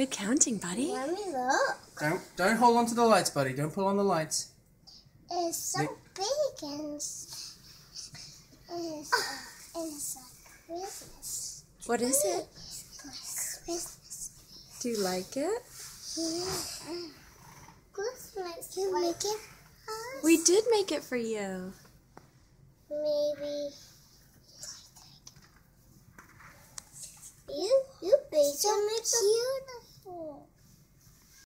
Good counting, buddy. Let me look. Don't hold on to the lights, buddy. Don't pull on the lights. It's so big and it's a Christmas. What is it? Christmas. Do you like it? Yeah. Christmas. You make it? We did make it for you. Maybe. You so beautiful.